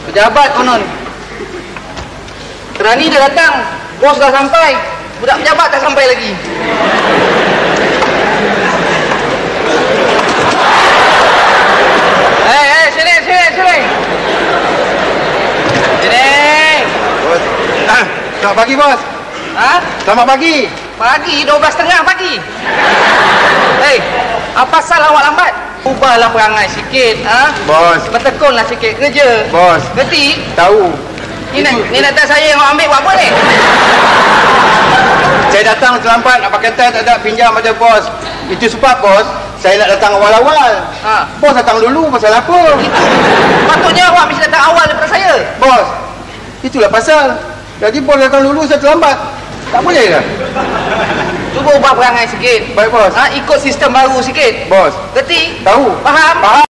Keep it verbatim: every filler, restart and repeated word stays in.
Pejabat konon. Kerani dah datang. Bos dah sampai. Budak pejabat tak sampai lagi. Hei, hei, sini, sini, sini. Sini. Bos. Ah, selamat pagi, bos. Ha? Selamat pagi. Pagi, dua belas tiga puluh pagi. Hei, apa salah awak lambat? Ubahlah perangai sikit, ha? Bos. Bertekunlah sikit kerja. Bos. Gerti? Tahu. Ni nak, ni nak tak saya yang awak ambil buat apa ni? Saya datang terlambat, nak pakai tai tak ada, pinjam pada bos. Itu sebab, bos, saya nak datang awal-awal. Ha. Bos datang dulu, pasal apa? Itu. Patutnya awak mesti datang awal daripada saya. Bos, itulah pasal. Jadi bos datang dulu, saya terlambat. Tak boleh ke? Cuba ubah perangai sikit. Baik, bos. Ha, ikut sistem baru sikit. Bos. Gerti? Tahu. Faham? Faham.